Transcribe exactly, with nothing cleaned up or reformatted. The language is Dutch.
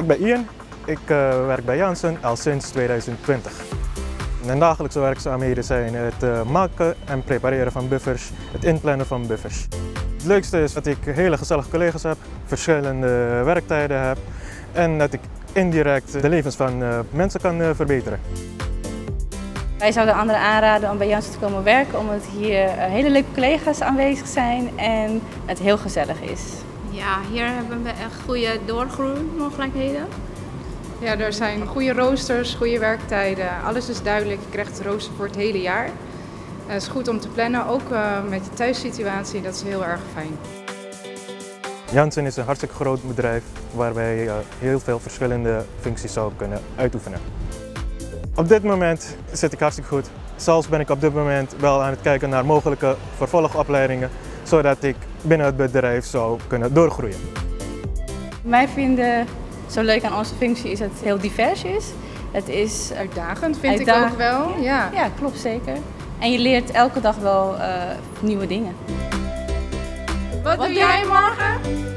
Ik ben Ian, ik uh, werk bij Janssen al sinds tweeduizend twintig. Mijn dagelijkse werkzaamheden zijn het uh, maken en prepareren van buffers, het inplannen van buffers. Het leukste is dat ik hele gezellige collega's heb, verschillende werktijden heb en dat ik indirect de levens van uh, mensen kan uh, verbeteren. Wij zouden anderen aanraden om bij Janssen te komen werken, omdat hier hele leuke collega's aanwezig zijn en het heel gezellig is. Ja, hier hebben we echt goede doorgroeimogelijkheden. Ja, er zijn goede roosters, goede werktijden. Alles is duidelijk. Je krijgt een rooster voor het hele jaar. Het is goed om te plannen, ook uh, met je thuissituatie. Dat is heel erg fijn. Janssen is een hartstikke groot bedrijf waar wij uh, heel veel verschillende functies zouden kunnen uitoefenen. Op dit moment zit ik hartstikke goed. Zelfs ben ik op dit moment wel aan het kijken naar mogelijke vervolgopleidingen, zodat ik binnen het bedrijf zou kunnen doorgroeien. Wij vinden zo leuk aan onze functie is dat het heel divers is. Het is uitdagend, vind uitdagend. ik ook wel. Ja. ja, klopt zeker. En je leert elke dag wel uh, nieuwe dingen. Wat, Wat doe jij morgen?